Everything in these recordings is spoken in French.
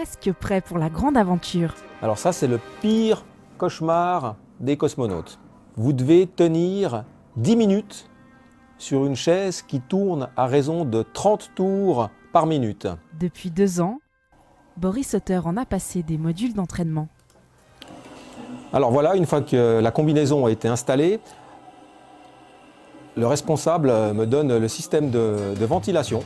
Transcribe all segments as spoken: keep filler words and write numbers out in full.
presque prêt pour la grande aventure. Alors ça, c'est le pire cauchemar des cosmonautes. Vous devez tenir dix minutes sur une chaise qui tourne à raison de trente tours par minute. Depuis deux ans, Boris Hotter en a passé des modules d'entraînement. Alors voilà, une fois que la combinaison a été installée, le responsable me donne le système de, de ventilation.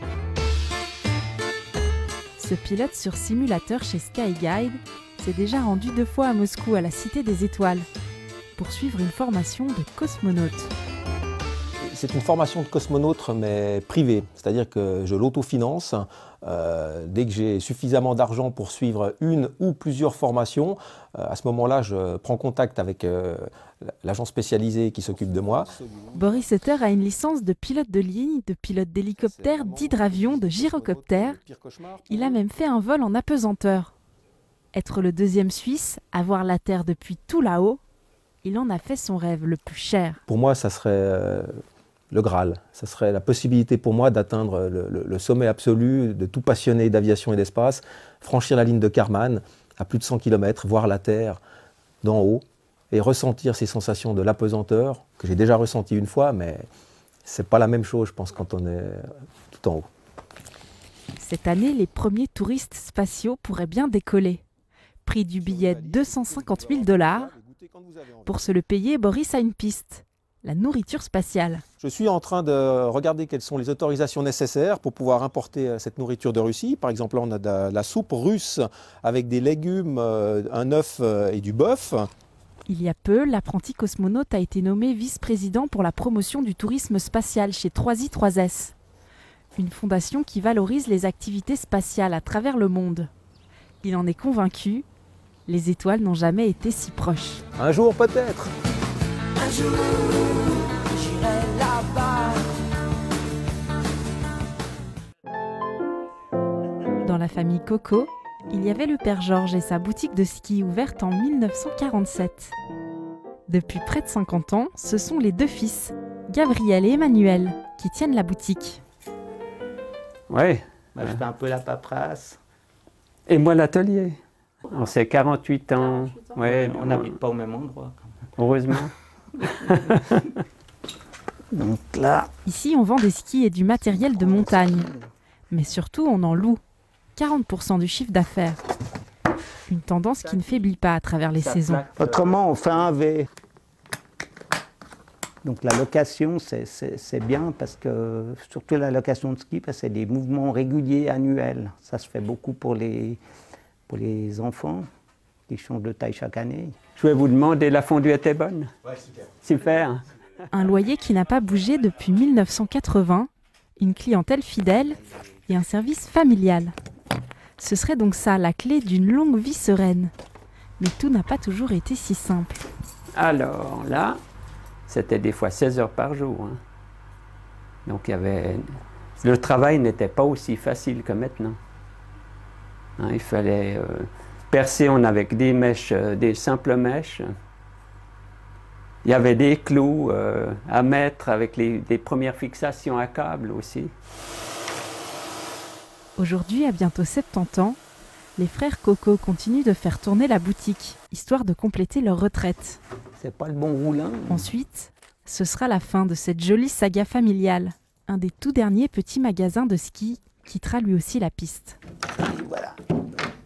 Ce pilote sur simulateur chez Skyguide s'est déjà rendu deux fois à Moscou à la Cité des Étoiles pour suivre une formation de cosmonaute. C'est une formation de cosmonaute mais privée, c'est-à-dire que je l'autofinance. Euh, dès que j'ai suffisamment d'argent pour suivre une ou plusieurs formations, euh, à ce moment-là, je prends contact avec euh, l'agent spécialisé qui s'occupe de moi. Boris Hotter a une licence de pilote de ligne, de pilote d'hélicoptère, d'hydravion, de gyrocoptère. Il a même fait un vol en apesanteur. Être le deuxième Suisse à voir la Terre depuis tout là-haut, il en a fait son rêve le plus cher. Pour moi, ça serait euh, le Graal. Ça serait la possibilité pour moi d'atteindre le, le, le sommet absolu de tout passionné d'aviation et d'espace, franchir la ligne de Kármán à plus de cent kilomètres, voir la Terre d'en haut et ressentir ces sensations de l'apesanteur que j'ai déjà ressenties une fois, mais c'est pas la même chose, je pense, quand on est tout en haut. Cette année, les premiers touristes spatiaux pourraient bien décoller. Prix du billet deux cent cinquante mille dollars. Pour se le payer, Boris a une piste, la nourriture spatiale. Je suis en train de regarder quelles sont les autorisations nécessaires pour pouvoir importer cette nourriture de Russie. Par exemple, là, on a de la soupe russe avec des légumes, un œuf et du bœuf. Il y a peu, l'apprenti cosmonaute a été nommé vice-président pour la promotion du tourisme spatial chez trois i trois S, une fondation qui valorise les activités spatiales à travers le monde. Il en est convaincu, les étoiles n'ont jamais été si proches. Un jour peut-être. Un jour, j'irai là-bas. Dans la famille Coco, il y avait le père Georges et sa boutique de ski ouverte en mille neuf cent quarante-sept. Depuis près de cinquante ans, ce sont les deux fils, Gabriel et Emmanuel, qui tiennent la boutique. Oui. Moi, je fais un peu la paperasse. Et moi, l'atelier. On s'est quarante-huit ans. quarante-huit ans. Ouais, on n'habite pas au même endroit. Heureusement. Donc là... Ici, on vend des skis et du matériel de montagne. Mais surtout, on en loue. quarante pour cent du chiffre d'affaires. Une tendance qui ne faiblit pas à travers les saisons. Autrement, on fait un V. Donc la location, c'est bien parce que, surtout la location de ski, parce que c'est des mouvements réguliers annuels. Ça se fait beaucoup pour les, pour les enfants qui changent de taille chaque année. Je vais vous demander, la fondue était bonne? Ouais, super. Super. Un loyer qui n'a pas bougé depuis mille neuf cent quatre-vingts, une clientèle fidèle et un service familial. Ce serait donc ça la clé d'une longue vie sereine. Mais tout n'a pas toujours été si simple. Alors là, c'était des fois seize heures par jour. Hein. Donc il y avait... le travail n'était pas aussi facile que maintenant. Hein, il fallait euh, percer on avec des mèches, euh, des simples mèches. Il y avait des clous euh, à mettre avec les, les premières fixations à câble aussi. Aujourd'hui, à bientôt soixante-dix ans, les frères Coco continuent de faire tourner la boutique, histoire de compléter leur retraite. C'est pas le bon roulin. Ensuite, ce sera la fin de cette jolie saga familiale. Un des tout derniers petits magasins de ski quittera lui aussi la piste. Et voilà. Gros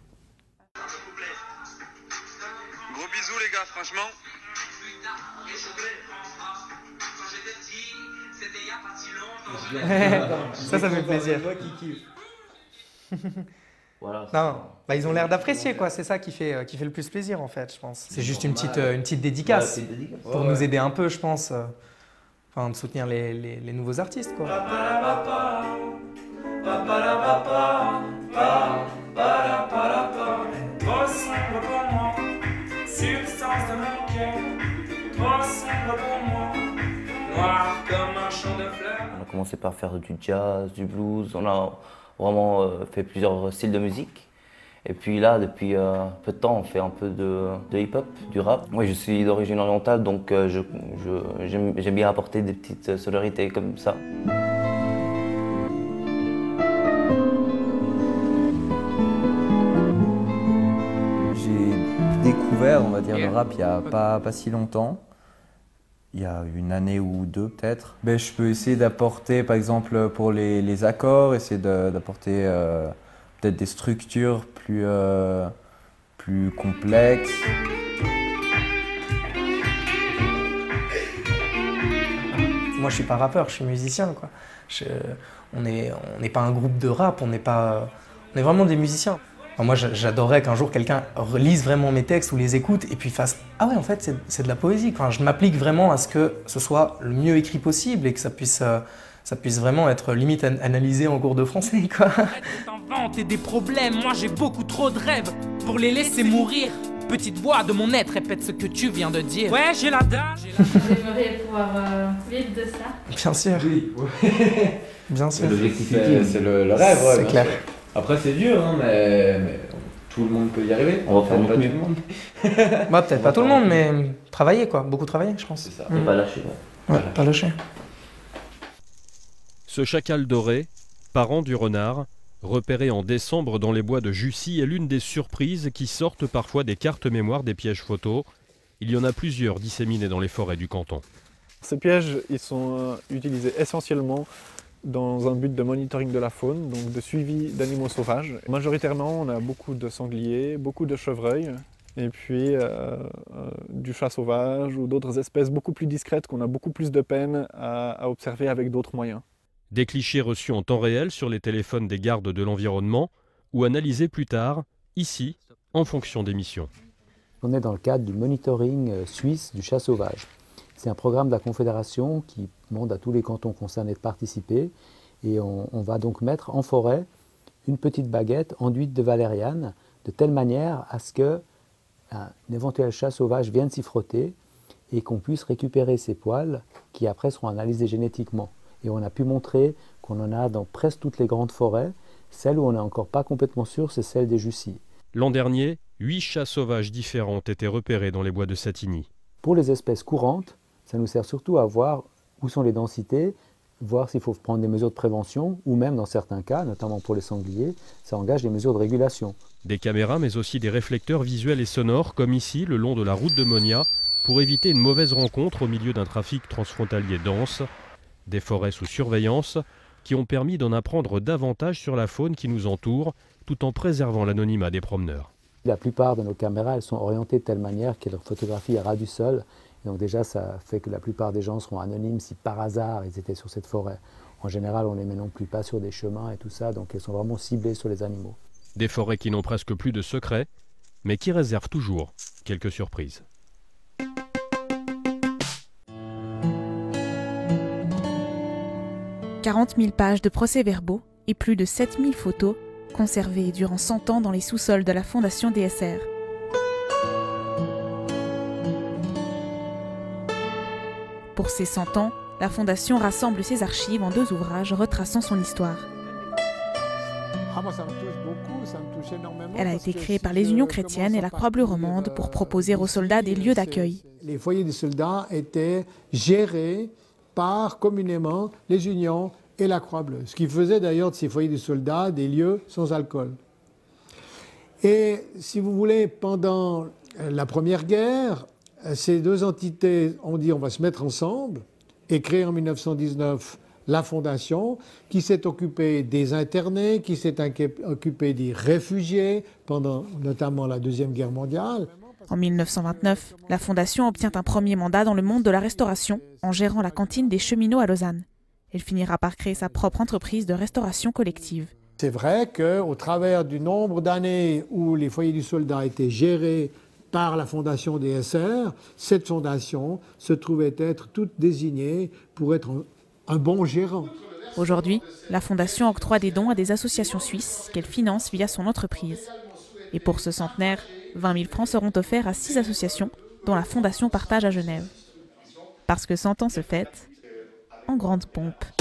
bisous les gars, franchement. Ça, ça fait plaisir. Voilà, non, bah, ils ont l'air d'apprécier, quoi. C'est ça qui fait, euh, qui fait le plus plaisir, en fait, je pense. C'est juste une petite, euh, une petite dédicace ouais, dédicace. pour Ouais, nous ouais. aider un peu, je pense. Euh, enfin, de soutenir les, les, les nouveaux artistes, quoi. On a commencé par faire du jazz, du blues, on a vraiment euh, fait plusieurs styles de musique. Et puis là, depuis euh, peu de temps, on fait un peu de, de hip-hop, du rap. Moi, je suis d'origine orientale, donc euh, je, je, j'aime, j'aime bien apporter des petites sonorités comme ça. découvert, on va dire, le rap il n'y a pas, pas si longtemps. Il y a une année ou deux peut-être. Ben, je peux essayer d'apporter, par exemple, pour les, les accords, essayer d'apporter euh, peut-être des structures plus, euh, plus complexes. Moi, je suis pas rappeur, je suis musicien, quoi. Je, on n'est on n'est pas un groupe de rap, on n'est pas, on est vraiment des musiciens. Enfin, moi, j'adorerais qu'un jour quelqu'un relise vraiment mes textes ou les écoute et puis fasse « Ah ouais, en fait, c'est de la poésie. » Enfin, je m'applique vraiment à ce que ce soit le mieux écrit possible et que ça puisse, euh, ça puisse vraiment être limite an analysé en cours de français, quoi. T'inventes des problèmes, moi j'ai beaucoup trop de rêves pour les laisser mourir. Petite voix de mon être répète ce que tu viens de dire. Ouais, j'ai la dalle. Vous aimeriez pouvoir euh, vivre de ça? Bien sûr. Oui. Bien sûr. C'est le, le rêve, ouais, c'est clair. Sûr. Après, c'est dur, hein, mais, mais tout le monde peut y arriver. On va faire enfin, pas tout mieux. le monde. Bah, peut-être pas tout le monde, mais travailler, quoi. Beaucoup travailler, je pense. C'est ça. Mmh. Pas lâcher. Ouais, ouais, pas lâcher. Ce chacal doré, parent du renard, repéré en décembre dans les bois de Jussy, est l'une des surprises qui sortent parfois des cartes mémoire des pièges photos. Il y en a plusieurs disséminés dans les forêts du canton. Ces pièges, ils sont utilisés essentiellement dans un but de monitoring de la faune, donc de suivi d'animaux sauvages. Majoritairement, on a beaucoup de sangliers, beaucoup de chevreuils, et puis euh, euh, du chat sauvage ou d'autres espèces beaucoup plus discrètes qu'on a beaucoup plus de peine à, à observer avec d'autres moyens. Des clichés reçus en temps réel sur les téléphones des gardes de l'environnement ou analysés plus tard, ici, en fonction des missions. On est dans le cadre du monitoring suisse du chat sauvage. C'est un programme de la Confédération qui demande à tous les cantons concernés de participer. Et on, on va donc mettre en forêt une petite baguette enduite de valériane, de telle manière à ce qu'un éventuel chat sauvage vienne s'y frotter et qu'on puisse récupérer ses poils qui après seront analysés génétiquement. Et on a pu montrer qu'on en a dans presque toutes les grandes forêts. Celle où on n'est encore pas complètement sûr, c'est celle des Jussy. L'an dernier, huit chats sauvages différents ont été repérés dans les bois de Satigny. Pour les espèces courantes, ça nous sert surtout à voir où sont les densités, voir s'il faut prendre des mesures de prévention, ou même dans certains cas, notamment pour les sangliers, ça engage des mesures de régulation. Des caméras, mais aussi des réflecteurs visuels et sonores, comme ici, le long de la route de Monia, pour éviter une mauvaise rencontre au milieu d'un trafic transfrontalier dense. Des forêts sous surveillance qui ont permis d'en apprendre davantage sur la faune qui nous entoure, tout en préservant l'anonymat des promeneurs. La plupart de nos caméras, elles sont orientées de telle manière qu'elles photographient à ras du sol. Et donc déjà, ça fait que la plupart des gens seront anonymes si par hasard ils étaient sur cette forêt. En général, on ne les met non plus pas sur des chemins et tout ça, donc elles sont vraiment ciblées sur les animaux. Des forêts qui n'ont presque plus de secrets, mais qui réservent toujours quelques surprises. quarante mille pages de procès-verbaux et plus de sept mille photos conservées durant cent ans dans les sous-sols de la Fondation D S R. Pour ces cent ans, la Fondation rassemble ses archives en deux ouvrages retraçant son histoire. Ah, moi, ça me touche beaucoup, ça me touche énormément. Elle a été créée par les Unions chrétiennes et la Croix-Bleue romande pour proposer aux soldats des lieux d'accueil. Les foyers des soldats étaient gérés par communément les Unions et la Croix-Bleue, ce qui faisait d'ailleurs de ces foyers des soldats des lieux sans alcool. Et si vous voulez, pendant la Première Guerre, ces deux entités ont dit on va se mettre ensemble et créer en mille neuf cent dix-neuf la Fondation qui s'est occupée des internés, qui s'est occupée des réfugiés pendant notamment la Deuxième Guerre mondiale. En mille neuf cent vingt-neuf, la Fondation obtient un premier mandat dans le monde de la restauration en gérant la cantine des cheminots à Lausanne. Elle finira par créer sa propre entreprise de restauration collective. C'est vrai qu'au travers du nombre d'années où les foyers du soldat étaient gérés par la Fondation D S R, cette fondation se trouvait être toute désignée pour être un bon gérant. Aujourd'hui, la Fondation octroie des dons à des associations suisses qu'elle finance via son entreprise. Et pour ce centenaire, vingt mille francs seront offerts à six associations dont la Fondation partage à Genève. Parce que cent ans se fêtent en grande pompe.